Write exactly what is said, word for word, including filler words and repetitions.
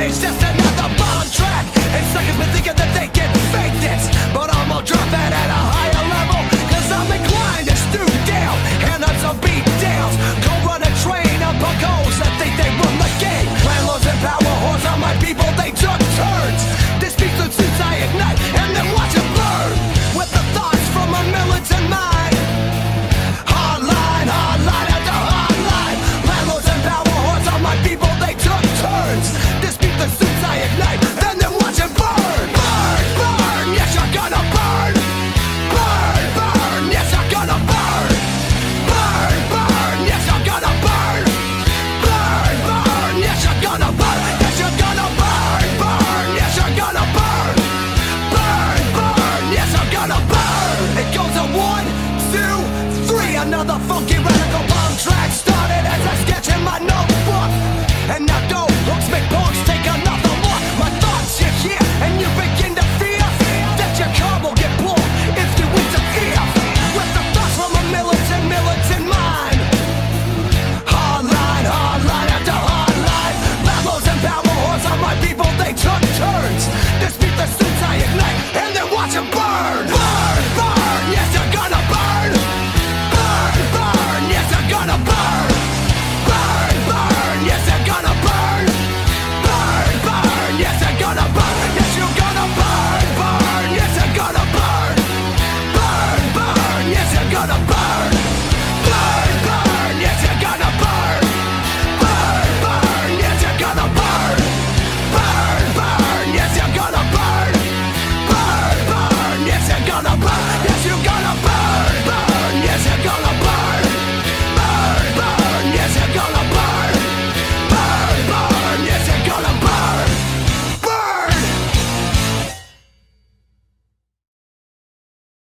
It's just another bomb track, and suckers been thinking that they can fake this, but I'm gonna drop that at a higher level, cause I'm inclined to stoop down, hand on some beat downs, go run a train on buckos that think they run the game. Landlords and power whores are my people, they took turns. This beats the suits I ignite, and then watch them burn, with the thoughts from a militant mind. Hardline, hardline after hardline. Landlords and power whores are my people, they took turns. This beat the suits I ignite, then then watch them burn. Burn, burn, yes you're gonna burn. Burn, burn, yes you're gonna burn. Burn, burn, yes you're gonna burn. Burn, burn, yes you're gonna burn. Yes you're gonna burn. Burn, yes you're gonna burn. Burn, burn, yes you're gonna burn. It goes a one, two, three. Another funky radical bomb track started as a sketch in my notebook. And now go, hooks make punks take another look. My thoughts you hear, and you begin to fear that your car will get blown if you interfere with the thoughts from a militant, militant mind. Hardline, hardline after hardline. Landlords and power whores are my people, they took turns. This beat the suits I ignite, and then watch them burn. Burn, burn, yes you're gonna burn. Burn, burn, yes you're gonna burn. Burn, burn, yes you're gonna burn. Burn, burn, yes you're gonna burn. Yes you're gonna burn. Burn, yes you're gonna burn. Burn, burn, yes you're gonna burn.